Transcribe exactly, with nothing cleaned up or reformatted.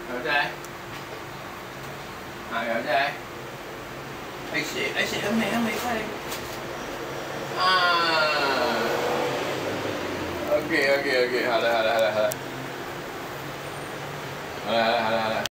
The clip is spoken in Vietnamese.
有在，啊有在，而且而且很美很美，快点！啊 ，OK OK OK，好的好的好的好的，好了好了好了。